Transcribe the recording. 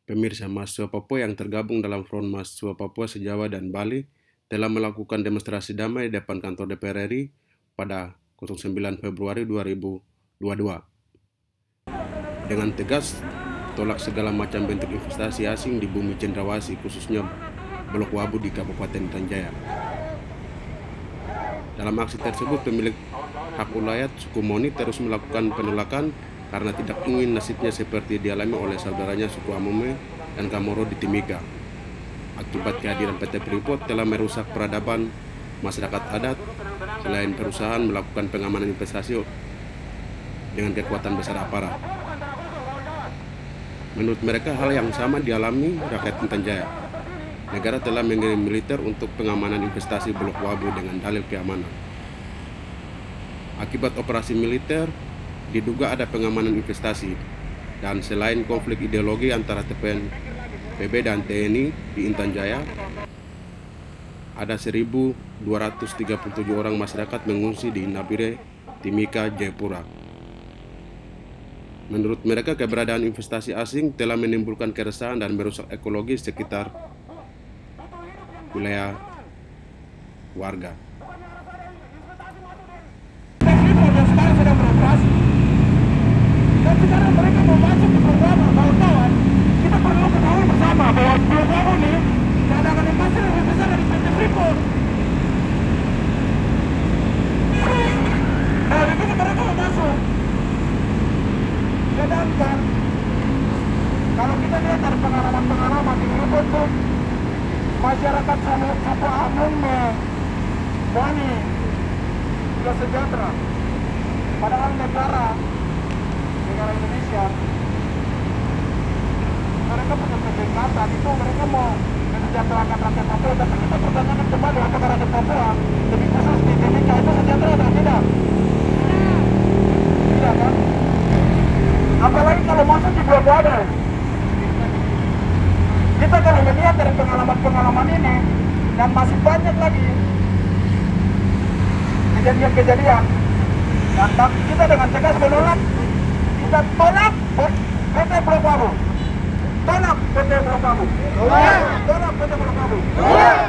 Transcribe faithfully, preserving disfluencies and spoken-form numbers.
Pemirsa, mahasiswa Papua yang tergabung dalam Front Mahasiswa Papua se-Jawa dan Bali telah melakukan demonstrasi damai di depan kantor D P R R I pada sembilan Februari dua ribu dua puluh dua. Dengan tegas tolak segala macam bentuk investasi asing di bumi Cendrawasih, khususnya Blok Wabu di Kabupaten Intan Jaya. Dalam aksi tersebut, pemilik hak ulayat suku Moni terus melakukan penolakan karena tidak ingin nasibnya seperti dialami oleh saudaranya suku Amome dan Kamoro di Timika. Akibat kehadiran P T Freeport telah merusak peradaban masyarakat adat, selain perusahaan melakukan pengamanan investasi dengan kekuatan besar aparat. Menurut mereka, hal yang sama dialami rakyat Intan Jaya. Negara telah mengirim militer untuk pengamanan investasi Blok Wabu dengan dalil keamanan. Akibat operasi militer, diduga ada pengamanan investasi, dan selain konflik ideologi antara T P N P B dan T N I di Intan Jaya, ada seribu dua ratus tiga puluh tujuh orang masyarakat mengungsi di Nabire, Timika, Jayapura. Menurut mereka, keberadaan investasi asing telah menimbulkan keresahan dan merusak ekologi sekitar wilayah warga. Sekarang sedang beroperasi, dan sekarang mereka mau masuk ke program kawan-kawan. Kita perlu ketahui bersama bahwa Blok Wabu ini cadangan emasnya lebih besar dari P T Freeport. Nah, begini mereka mau masuk. Sedangkan kalau kita lihat dari pengalaman-pengalaman di Freeport tuh, masyarakat suku Amung Moni sudah sejahtera. Padahal negara negara Indonesia mereka punya kesempatan itu, mereka mau mensejahterakan rakyat Papua, tapi kita pertanyakan kembali apakah rakyat Papua lebih khusus di Timika itu sejahtera atau tidak? Tidak kan? Apalagi kalau masuk di Blok Wabu. Kita kalau melihat dari pengalaman-pengalaman ini dan masih banyak lagi kejadian-kejadian, dan kita dengan tegas menolak. Kita tolak P T Blok Wabu. Tolak P T Blok Wabu. Tolak P T Blok Wabu.